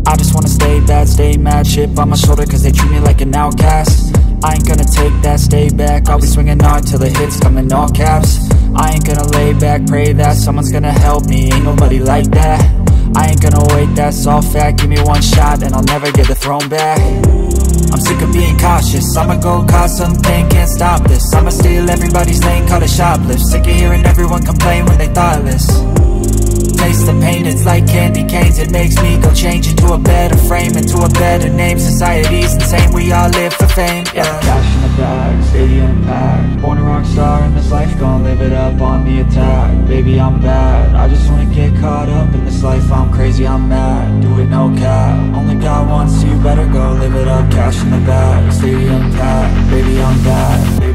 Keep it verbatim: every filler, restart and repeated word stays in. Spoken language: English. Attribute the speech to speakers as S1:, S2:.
S1: I just wanna stay bad, stay mad, chip on my shoulder cause they treat me like an outcast. I ain't gonna take that, stay back, I'll be swinging hard till the hits come in all caps. I ain't gonna lay back, pray that someone's gonna help me, ain't nobody like that. I ain't gonna wait, that's all fact, give me one shot and I'll never get the throne back. I'm sick of being cautious, I'ma go cause something, can't stop this. I'ma steal everybody's lane, call it shoplift. Sick of hearing everyone complain when they thoughtless. Taste the pain, it's like candy canes. It makes me go change into a better frame, into a better name. Society's insane, we all live for fame, yeah. Cash in the bag, stadium packed. Born a rock star in this life, gon' live it up on the attack. Baby, I'm bad, I just wanna get caught up in this life. I'm crazy, I'm mad, do it no cap. Only God wants you, better go live it up. Cash in the bag, stadium packed. Baby, I'm bad.